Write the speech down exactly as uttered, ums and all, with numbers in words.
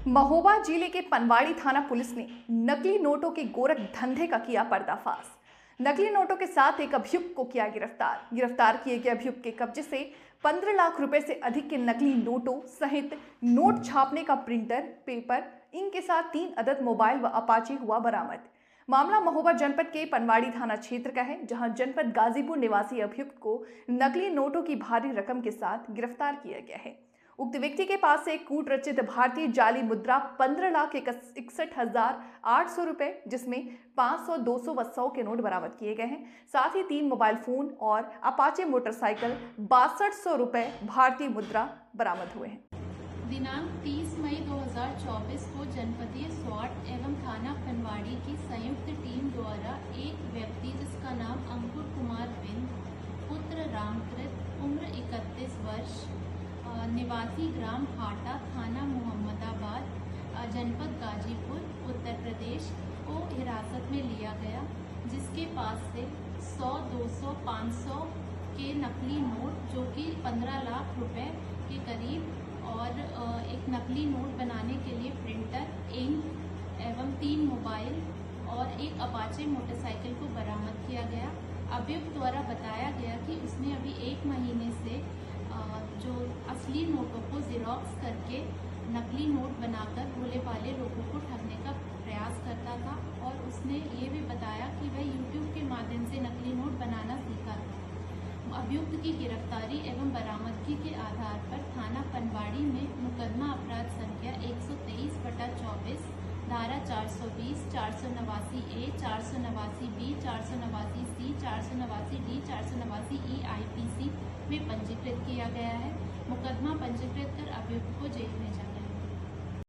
महोबा जिले के पनवाड़ी थाना पुलिस ने नकली नोटों के गोरख धंधे का किया पर्दाफाश। नकली नोटों के साथ एक अभियुक्त को किया गिरफ्तार। गिरफ्तार किए गए अभियुक्त के कब्जे से पंद्रह लाख रुपए से अधिक के नकली नोटों सहित नोट छापने का प्रिंटर, पेपर, इनके साथ तीन अदद मोबाइल व अपाची हुआ बरामद। मामला महोबा जनपद के पनवाड़ी थाना क्षेत्र का है, जहां जनपद गाजीपुर निवासी अभियुक्त को नकली नोटों की भारी रकम के साथ गिरफ्तार किया गया है। उक्त व्यक्ति के पास से कूट रचित भारतीय जाली मुद्रा पंद्रह लाख इकसठ हजार आठ सौ रुपए, जिसमें पाँच सौ, दो सौ व सौ के नोट बरामद किए गए हैं। साथ ही तीन मोबाइल फोन और अपाचे मोटरसाइकिल बासठ सौ रुपए भारतीय मुद्रा बरामद हुए हैं। दिनांक तीस मई दो हज़ार चौबीस को जनपदीय स्वाट एवं थाना पनवाड़ी की संयुक्त टीम द्वारा एक व्यक्ति जिसका नाम अंकुर कुमार बिंद, पुत्र रामकृत, उम्र इकतीस वर्ष, निवासी ग्राम हाटा, थाना मोहम्मदाबाद, जनपद गाजीपुर, उत्तर प्रदेश को हिरासत में लिया गया, जिसके पास से सौ, दो सौ, पाँच सौ के नकली नोट जो कि पंद्रह लाख रुपए के करीब और एक नकली नोट बनाने के लिए प्रिंटर, इंक एवं तीन मोबाइल और एक अपाचे मोटरसाइकिल को बरामद किया गया। अभियुक्त द्वारा बताया गया कि उसने अभी एक महीने से जो असली नोटों को ज़ेरॉक्स करके नकली नोट बनाकर भोले भाले लोगों को ठगने का प्रयास करता था और उसने ये भी बताया कि वह यूट्यूब के माध्यम से नकली नोट बनाना सीखा था। अभियुक्त की गिरफ्तारी एवं बरामदगी के आधार पर थाना पनवाड़ी में मुकदमा अपराध संख्या एक सौ तेईस बटा चौबीस, धारा चार सौ बीस, चार सौ नवासी ए, चार सौ नवासी बी, चार सौ नवासी सी, चार सौ नवासी डी, चार सौ नवासी ई आई पी सी में पंजीकृत किया गया है। मुकदमा पंजीकृत कर अभियुक्त को जेल में